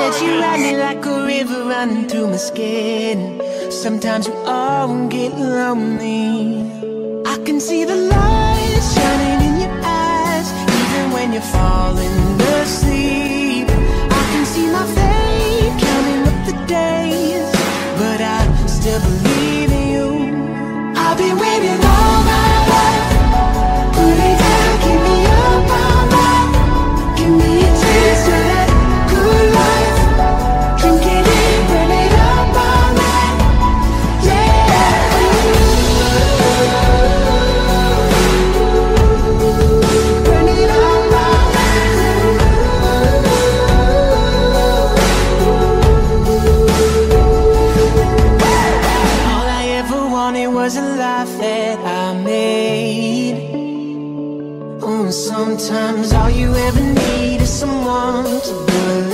said you ride me like a river running through my skin. Sometimes we all get lonely. I can see the lights shining in your eyes, even when you're falling asleep. I can see my fate counting up the days, but I still believe in you. I've been waiting all my life. Put it down, keep me up all night. Give me a taste of that good life. Drink it in, burn it up all night. Yeah. Burn it up all night. All I ever wanted was a life that I made. Oh, sometimes all you ever need is someone to believe.